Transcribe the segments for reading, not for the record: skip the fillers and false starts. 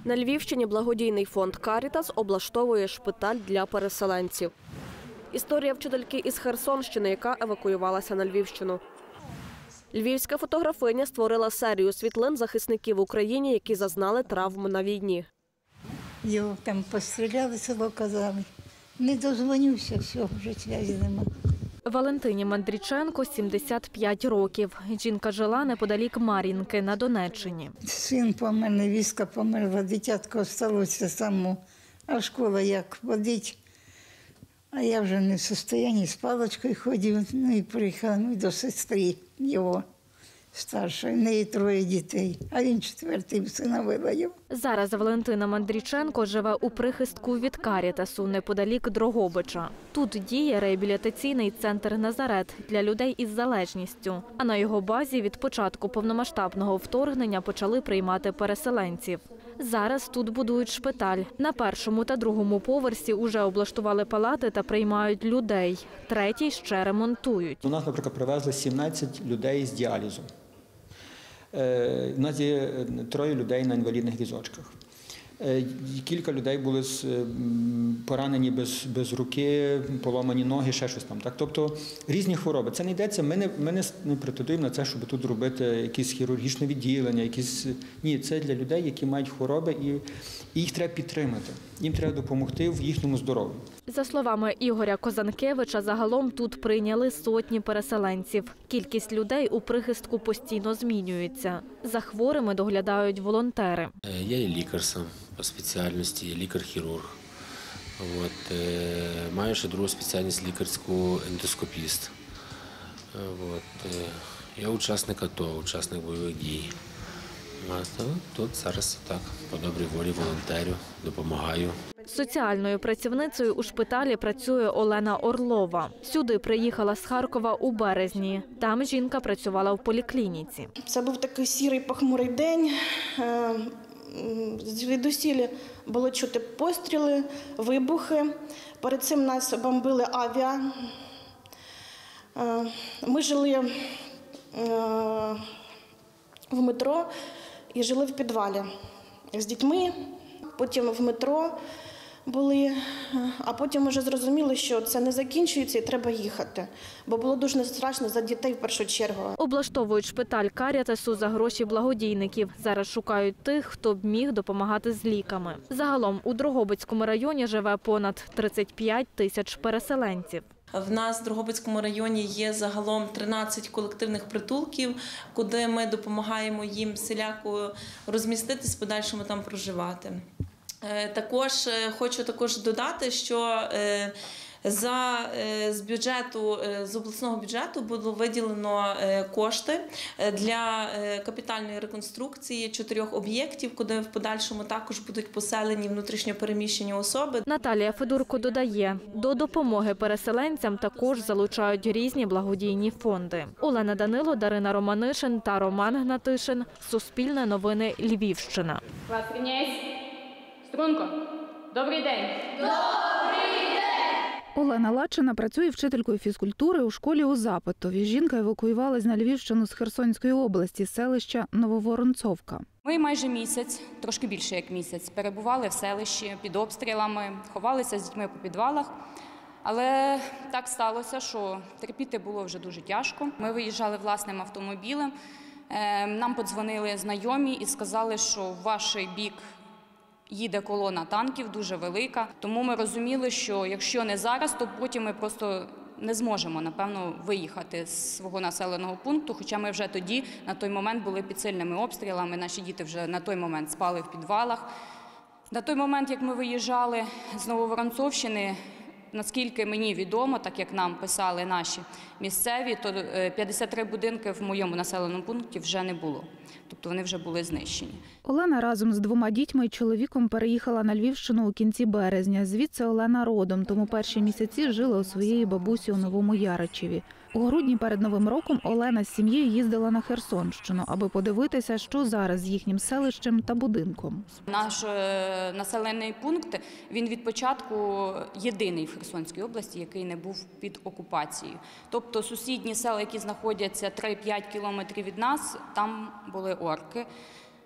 На Львівщині благодійний фонд «Карітас» облаштовує шпиталь для переселенців. Історія вчительки із Херсонщини, яка евакуювалася на Львівщину. Львівська фотографиня створила серію світлин захисників України, які зазнали травм на війні. Його там постріляли, село казали. Не дозвонюся, все, вже зв'язку нема. Валентині Мандріченко 75 років. Жінка жила неподалік Мар'їнки на Донеччині. Син помер, невістка померла, дитятко залишилося само. А школа як водить. А я вже не в стані, з паличкою ходив. Ну і приїхала до сестри його старшої. В неї 3 дітей, а він 4-й всиновила його. Зараз Валентина Мандріченко живе у прихистку від «Карітасу» неподалік Дрогобича. Тут діє реабілітаційний центр «Назарет» для людей із залежністю. А на його базі від початку повномасштабного вторгнення почали приймати переселенців. Зараз тут будують шпиталь. На 1-му та 2-му поверсі уже облаштували палати та приймають людей. 3-й ще ремонтують. У нас, наприклад, привезли 17 людей з діалізу. У нас є 3 людей на інвалідних візочках. Кілька людей були поранені без руки, поламані ноги, ще щось там. Тобто різні хвороби. Це не йдеться, ми не претендуємо на це, щоб тут робити якісь хірургічне відділення. Ні, це для людей, які мають хвороби, і їх треба підтримати. Їм треба допомогти в їхньому здоров'ю. За словами Ігоря Козанкевича, загалом тут прийняли сотні переселенців. Кількість людей у прихистку постійно змінюється. За хворими доглядають волонтери. Я є лікар сам по спеціальності, лікар-хірург. Маю ще другу спеціальність лікарську ендоскопіст. Я учасник АТО, учасник бойових дій. Тут зараз так, по добрій волі волонтерю, допомагаю. Соціальною працівницею у шпиталі працює Олена Орлова. Сюди приїхала з Харкова у березні. Там жінка працювала в поліклініці. Це був такий сірий похмурий день. Звідусіль було чути постріли, вибухи. Перед цим нас бомбили авіа. Ми жили в метро і жили в підвалі з дітьми, потім в метро були, а потім вже зрозуміли, що це не закінчується і треба їхати, бо було дуже страшно за дітей в першу чергу. Облаштовують шпиталь «Карітасу» за гроші благодійників. Зараз шукають тих, хто б міг допомагати з ліками. Загалом у Дрогобицькому районі живе понад 35 тисяч переселенців. В нас в Дрогобицькому районі є загалом 13 колективних притулків, куди ми допомагаємо їм всіляко розміститись, в подальшому там проживати. Також хочу додати, що з обласного бюджету було виділено кошти для капітальної реконструкції 4 об'єктів, куди в подальшому також будуть поселені внутрішньо переміщені особи. Наталія Федурко додає, до допомоги переселенцям також залучають різні благодійні фонди. Олена Данило, Дарина Романишин та Роман Гнатишин. Суспільне новини, Львівщина. Клас, рівняйсь. Струнко. Добрий день. Добрий день! Олена Лачина працює вчителькою фізкультури у школі у Запитові. Жінка евакуювалась на Львівщину з Херсонської області, селища Нововоронцовка. Ми майже місяць, трошки більше як місяць, перебували в селищі під обстрілами, ховалися з дітьми по підвалах. Але так сталося, що терпіти було вже дуже тяжко. Ми виїжджали власним автомобілем, нам подзвонили знайомі і сказали, що в ваш бік їде колона танків, дуже велика. Тому ми розуміли, що якщо не зараз, то потім ми просто не зможемо, напевно, виїхати з свого населеного пункту. Хоча ми вже тоді, на той момент, були під сильними обстрілами. Наші діти вже на той момент спали в підвалах. На той момент, як ми виїжджали з Нововоронцовщини, наскільки мені відомо, так як нам писали наші місцеві, то 53 будинки в моєму населеному пункті вже не було. Тобто вони вже були знищені. Олена разом з 2 дітьми і чоловіком переїхала на Львівщину у кінці березня. Звідси Олена родом, тому перші місяці жила у своєї бабусі у Новому Яричеві. У грудні перед Новим роком Олена з сім'єю їздила на Херсонщину, аби подивитися, що зараз з їхнім селищем та будинком. Наш населений пункт, він від початку єдиний в Херсонській області, який не був під окупацією. Тобто сусідні села, які знаходяться 3-5 кілометрів від нас, там були орки.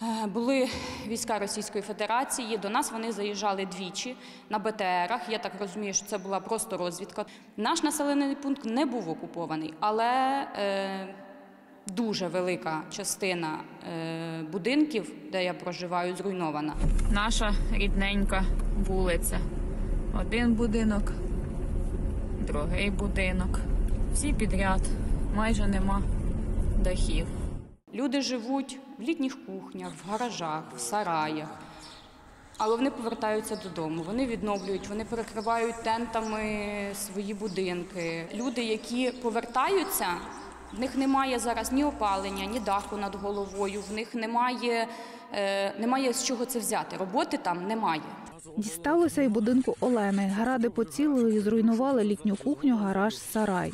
Були війська Російської Федерації, до нас вони заїжджали двічі на БТРах. Я так розумію, що це була просто розвідка. Наш населений пункт не був окупований, але дуже велика частина будинків, де я проживаю, зруйнована. Наша рідненька вулиця. Один будинок, другий будинок. Всі підряд, майже нема дахів. Люди живуть в літніх кухнях, в гаражах, в сараях. Але вони повертаються додому, вони відновлюють, вони перекривають тентами свої будинки. Люди, які повертаються, в них немає зараз ні опалення, ні даху над головою, в них немає з чого це взяти. Роботи там немає. Дісталося й будинку Олени. Гради поцілили і зруйнували літню кухню, гараж, сарай.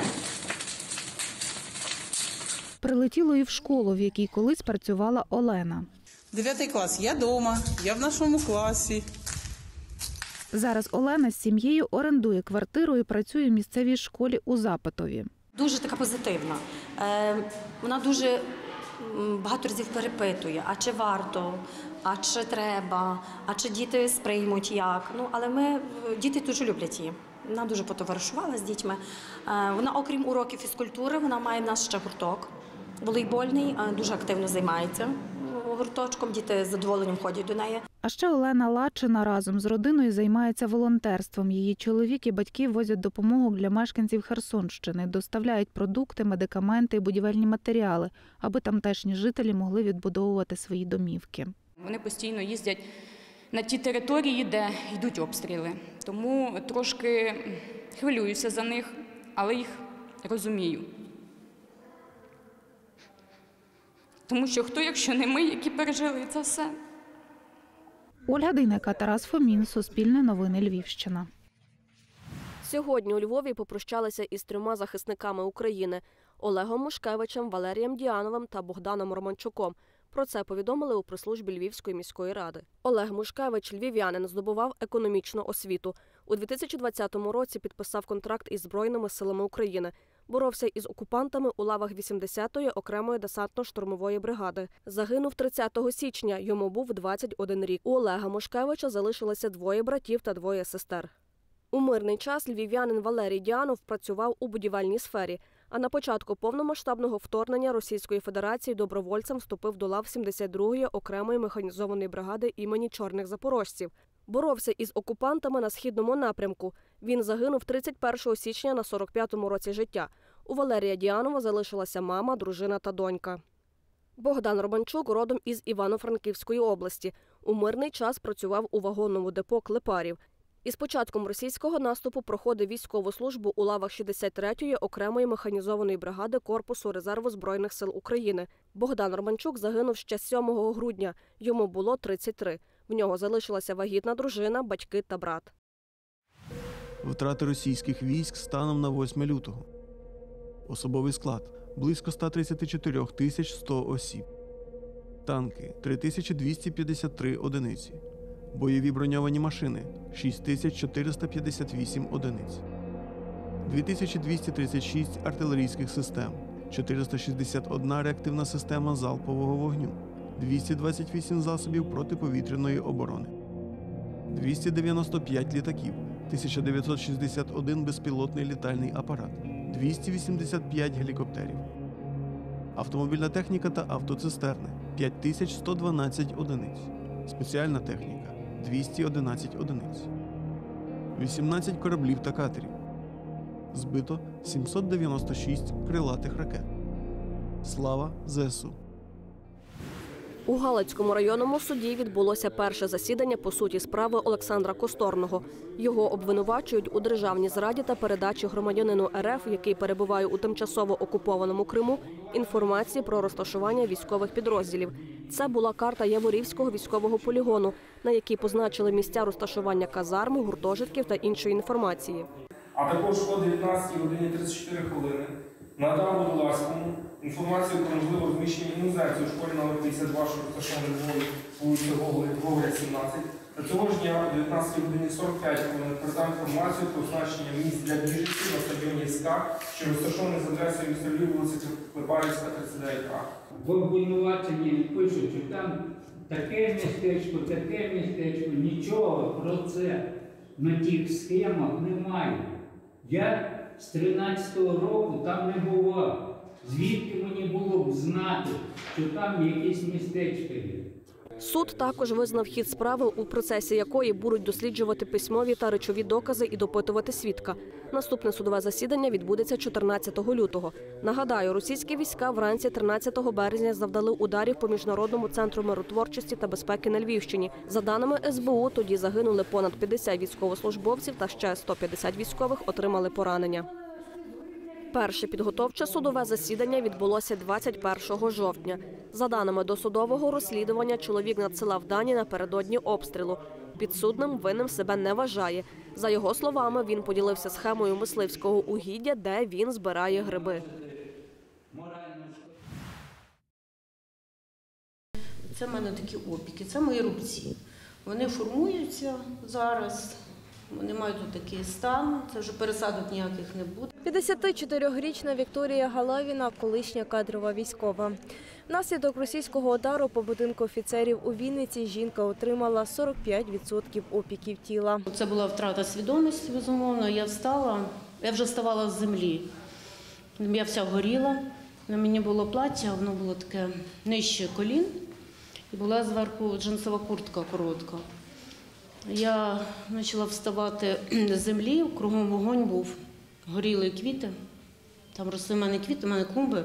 Прилетіло і в школу, в якій колись працювала Олена. 9 клас. Я вдома, я в нашому класі. Зараз Олена з сім'єю орендує квартиру і працює в місцевій школі у Запитові. Дуже така позитивна. Вона дуже багато разів перепитує, а чи варто, а чи треба, а чи діти сприймуть як. Але діти дуже люблять її. Вона дуже потоваришувала з дітьми. Вона, окрім уроків фізкультури, вона має в нас ще гурток волейбольний, дуже активно займається гурточком, діти з задоволенням ходять до неї. А ще Олена Лачина разом з родиною займається волонтерством. Її чоловік і батьки возять допомогу для мешканців Херсонщини, доставляють продукти, медикаменти і будівельні матеріали, аби тамтешні жителі могли відбудовувати свої домівки. Вони постійно їздять на ті території, де йдуть обстріли. Тому трошки хвилююся за них, але їх розумію. Тому що хто, якщо не ми, які пережили це все? Ольга Дейнека, Тарас Фомін, Суспільне новини, Львівщина. Сьогодні у Львові попрощалися із 3 захисниками України – Олегом Мушкевичем, Валерієм Діановим та Богданом Романчуком. Про це повідомили у прес-службі Львівської міської ради. Олег Мушкевич, львів'янин, здобував економічну освіту. У 2020 році підписав контракт із Збройними силами України. Боровся із окупантами у лавах 80-ї окремої десантно-штурмової бригади. Загинув 30 січня, йому був 21 рік. У Олега Мушкевича залишилося 2 братів та 2 сестер. У мирний час львів'янин Валерій Діанов працював у будівельній сфері, а на початку повномасштабного вторгнення Російської Федерації добровольцем вступив до лав 72-ї окремої механізованої бригади імені Чорних Запорожців. Боровся із окупантами на східному напрямку. Він загинув 31 січня на 45-му році життя. У Валерія Діанова залишилася мама, дружина та донька. Богдан Романчук родом із Івано-Франківської області. У мирний час працював у вагонному депо Клепарів. Із початком російського наступу проходив військову службу у лавах 63-ї окремої механізованої бригади Корпусу резерву Збройних сил України. Богдан Романчук загинув ще 7 грудня. Йому було 33. В нього залишилася вагітна дружина, батьки та брат. Втрати російських військ станом на 8 лютого. Особовий склад – близько 134 100 осіб. Танки – 3253 одиниці. Бойові броньовані машини – 6458 одиниць. 2236 артилерійських систем, 461 реактивна система залпового вогню, 228 засобів протиповітряної оборони, 295 літаків, 1961 безпілотний літальний апарат, 285 гелікоптерів. Автомобільна техніка та автоцистерни – 5112 одиниць. Спеціальна техніка – 211 одиниць. 18 кораблів та катерів. Збито 796 крилатих ракет. Слава ЗСУ! У Галицькому районному суді відбулося перше засідання по суті справи Олександра Косторного. Його обвинувачують у державній зраді та передачі громадянину РФ, який перебуває у тимчасово окупованому Криму, інформації про розташування військових підрозділів. Це була карта Яворівського військового полігону, на якій позначили місця розташування казарм, гуртожитків та іншої інформації. А також о 19:34 надав Водолазькому інформацію про можливе розміщення іноземців у школі номер 52, що розташований в вулиці Гоголя, 17, Цього ж дня о 19:45 передав інформацію про оснащення місць для біженців на стадіоні СК, що розташований за адресою міста Львів, вулиця Клепарівська, 39А. В обвинуваченні пишуть, що там таке містечко, нічого про це на тих схемах немає. Я з 13-го року там не бував. Звідки мені було б знати, що там якесь містечко є? Суд також визнав хід справи, у процесі якої будуть досліджувати письмові та речові докази і допитувати свідка. Наступне судове засідання відбудеться 14 лютого. Нагадаю, російські війська вранці 13 березня завдали ударів по Міжнародному центру миротворчості та безпеки на Львівщині. За даними СБУ, тоді загинули понад 50 військовослужбовців та ще 150 військових отримали поранення. Перше підготовче судове засідання відбулося 21 жовтня. За даними досудового розслідування, чоловік надсилав дані напередодні обстрілу. Підсудним винним себе не вважає. За його словами, він поділився схемою мисливського угіддя, де він збирає гриби. Це в мене такі опіки, це мої рубці. Вони формуються зараз. Вони мають тут такий стан, це вже пересадок ніяких не буде. 54-річна Вікторія Галавіна – колишня кадрова військова. Внаслідок російського удару по будинку офіцерів у Вінниці жінка отримала 45% опіків тіла. Це була втрата свідомості, безумовно. Я встала, я вже вставала з землі. Я вся горіла, на мені було плаття, воно було таке нижче колін. І була зверху джинсова куртка коротка. Я почала вставати з землі, кругом вогонь був, горіли квіти, там росли в мене квіти, в мене клумби.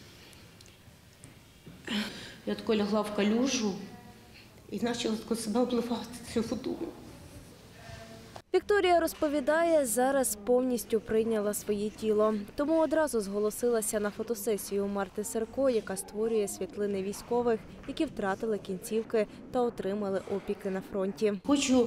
Я тако лягла в калюжу і почала тако себе обливати цією водою. Вікторія розповідає, зараз повністю прийняла своє тіло. Тому одразу зголосилася на фотосесію Марти Серко, яка створює світлини військових, які втратили кінцівки та отримали опіки на фронті. Хочу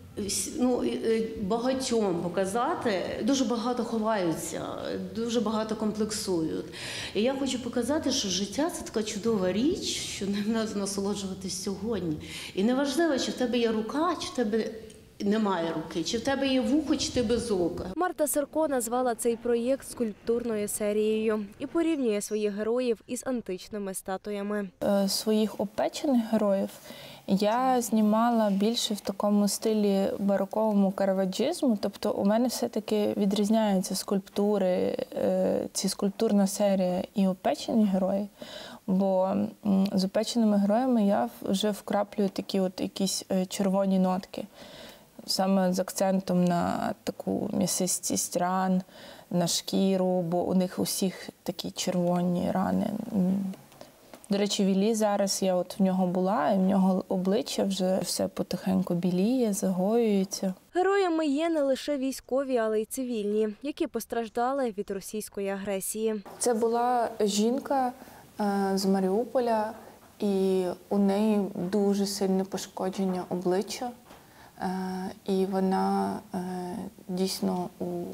багатьом показати, дуже багато ховаються, дуже багато комплексують. І я хочу показати, що життя – це така чудова річ, що ним треба насолоджуватись сьогодні. І неважливо, чи в тебе є рука, чи в тебе немає руки, чи в тебе є вухо, чи ти без ока. Марта Серко назвала цей проєкт скульптурною серією і порівнює своїх героїв із античними статуями. Своїх опечених героїв я знімала більше в такому стилі бароковому караваджизму, тобто у мене все-таки відрізняються скульптури, ці скульптурна серія і опечені герої, бо з опеченими героями я вже вкраплюю такі от якісь червоні нотки. Саме з акцентом на таку м'ясистість ран, на шкіру, бо у них усіх такі червоні рани. До речі, Віллі зараз, я от в нього була, і в нього обличчя вже все потихеньку біліє, загоюється. Героями є не лише військові, але й цивільні, які постраждали від російської агресії. Це була жінка з Маріуполя, і у неї дуже сильне пошкодження обличчя. І вона дійсно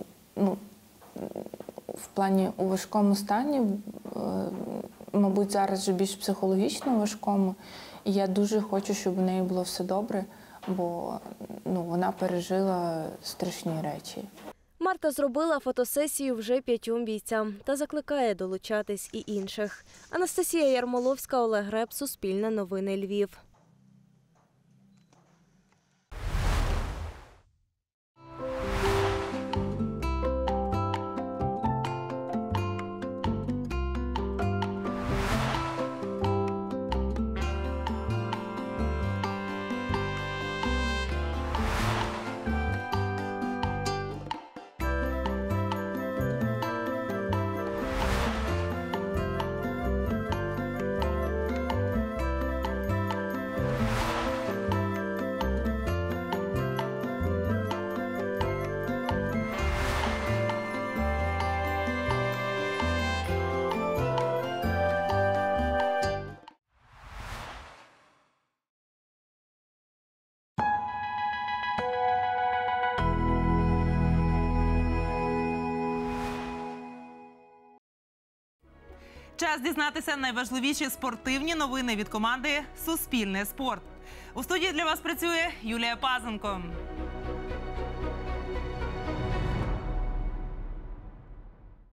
в плані у важкому стані, мабуть, зараз вже більш психологічно важкому. І я дуже хочу, щоб у неї було все добре, бо вона пережила страшні речі. Марта зробила фотосесію вже 5 бійцям та закликає долучатись і інших. Анастасія Ярмоловська, Олег Греб, Суспільне новини, Львів. Час дізнатися найважливіші спортивні новини від команди «Суспільне спорт». У студії для вас працює Юлія Пазенко.